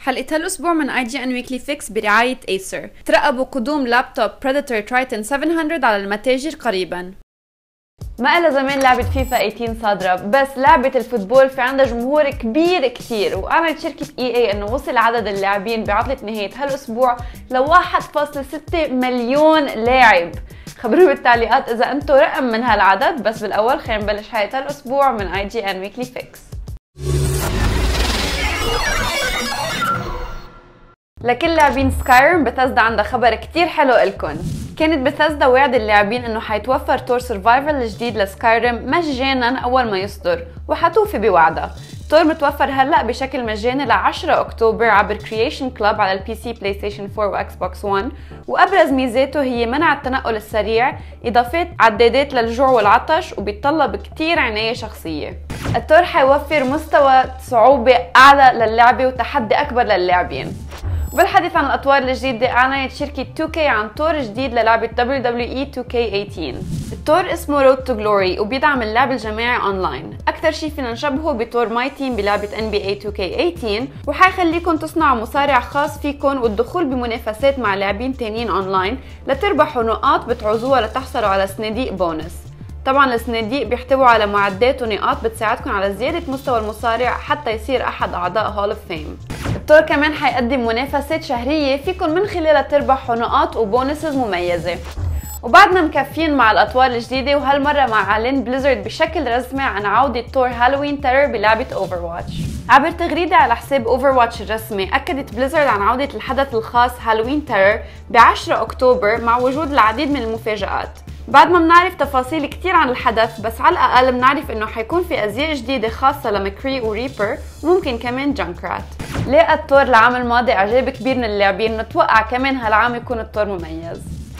حلقة هالأسبوع من IGN Weekly Fix برعاية ايسر. ترقبوا قدوم لابتوب Predator Triton 700 على المتاجر قريبا. ما إلا زمان لعبة فيفا 18 صادرة، بس لعبة الفوتبول في عندها جمهور كبير كتير، وأعلنت شركة EA إنه وصل عدد اللاعبين بعطلة نهاية هالأسبوع ل 1.6 مليون لاعب. خبرونا بالتعليقات إذا أنتم رقم من هالعدد، بس بالأول خلينا نبلش حلقة هالأسبوع من IGN Weekly Fix. لكل لاعبين سكايرم بثزدا عندها خبر كتير حلو إلكن. كانت بثزدا وعد اللاعبين انه حيتوفر تور سرفايفل الجديد لسكايرم مجانا اول ما يصدر، وحتوفي بوعدها. تور متوفر هلا بشكل مجاني ل 10 اكتوبر عبر كرييشن كلاب على البي سي بلاي ستيشن 4 واكس بوكس 1، وابرز ميزاته هي منع التنقل السريع، اضافات عدادات للجوع والعطش، وبيتطلب كتير عناية شخصية. التور حيوفر مستوى صعوبة اعلى للعبة وتحدي اكبر للاعبين. بالحديث عن الأطوار الجديدة، أعلنت شركة 2K عن طور جديد للعبة WWE 2K18. الطور اسمه Road to Glory وبيدعم اللعب الجماعي أونلاين. أكثر شي فينا نشبهه بطور ماي تيم بلعبة NBA 2K18، وحيخليكم تصنعوا مصارع خاص فيكم والدخول بمنافسات مع لاعبين تانيين أونلاين لتربحوا نقاط بتعوزوها لتحصلوا على صناديق بونس. طبعا الصناديق بيحتووا على معدات ونقاط بتساعدكم على زيادة مستوى المصارع حتى يصير أحد أعضاء هول اوف فيم. الطور كمان حيقدم منافسات شهرية فيكم من خلالها تربحوا نقاط وبونسز مميزة. وبعدنا مكفين مع الأطوار الجديدة، وهالمرة مع إعلان بليزرد بشكل رسمي عن عودة طور هالوين تيرر بلعبة اوفرواتش. عبر تغريدة على حساب اوفرواتش الرسمي، أكدت بليزرد عن عودة الحدث الخاص هالوين تيرر ب 10 أكتوبر مع وجود العديد من المفاجآت. بعد ما بنعرف تفاصيل كتير عن الحدث، بس على الأقل بنعرف إنه حيكون في أزياء جديدة خاصة لمكري وريبر، وممكن كمان جانكرات. لاقى الطور العام الماضي إعجاب كبير من اللاعبين، نتوقع كمان هالعام يكون الطور مميز.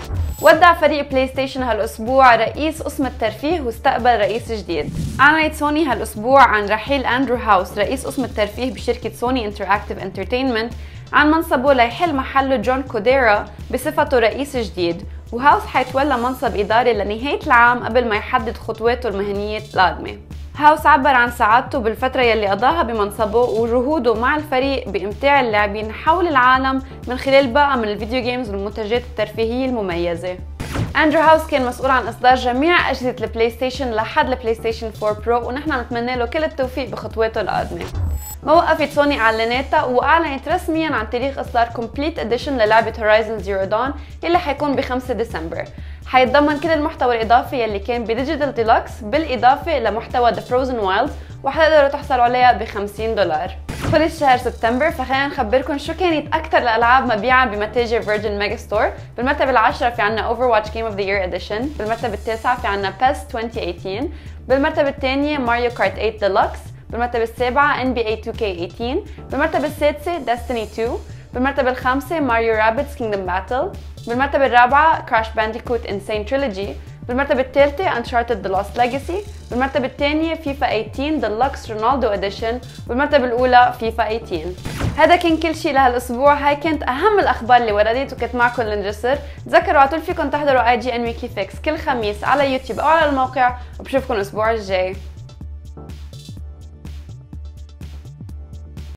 ودع فريق بلاي ستيشن هالأسبوع رئيس قسم الترفيه واستقبل رئيس جديد. أعلنت سوني هالأسبوع عن رحيل أندرو هاوس رئيس قسم الترفيه بشركة سوني انتراكتيف انترتينمنت عن منصبه ليحل محله جون كوديرا بصفته رئيس جديد، وهاوس حيتولى منصب إداري لنهاية العام قبل ما يحدد خطواته المهنية القادمة. هاوس عبر عن سعادته بالفترة يلي قضاها بمنصبه وجهوده مع الفريق بإمتاع اللاعبين حول العالم من خلال باقة من الفيديو جيمز والمنتجات الترفيهية المميزة. أندرو هاوس كان مسؤول عن إصدار جميع أجهزة البلاي ستيشن لحد البلاي ستيشن 4 برو، ونحن نتمنى له كل التوفيق بخطواته القادمة. ما وقفت سوني اعلاناتها واعلنت رسميا عن تاريخ اصدار كومبليت اديشن للعبه هورايزن زيرو دون يلي حيكون ب 5 ديسمبر. حيتضمن كل المحتوى الاضافي يلي كان بديجيتال ديلوكس بالاضافه لمحتوى ذا فروزن وايلدز، وحتقدروا تحصلوا عليها ب $50. خلص شهر سبتمبر، فخلينا نخبركم شو كانت اكثر الالعاب مبيعا بمتاجر فيرجن ميجا ستور. بالمرتبه العاشره في عنا اوفرواتش جيم اوف ذا يير اديشن، بالمرتبه التاسعه في عنا بيس 2018، بالمرتبه الثانيه ماريو كارت 8 ديلوكس، بالمرتبة السابعة NBA 2K18، بالمرتبة السادسة Destiny 2، بالمرتبة الخامسة ماريو رابيدز كينجدم باتل، بالمرتبة الرابعة كراش بانديكوت انسين تريلوجي، بالمرتبة الثالثة Uncharted The Lost Legacy، بالمرتبة الثانية FIFA 18 Deluxe رونالدو اديشن، بالمرتبة الأولى FIFA 18. هذا كان كل شيء لهالأسبوع. هاي كانت أهم الأخبار اللي وردت، وكنت معكم لنجسر. تذكروا عطول فيكم تحضروا IGN Weekly Fix كل خميس على يوتيوب أو على الموقع، وبشوفكم الأسبوع الجاي.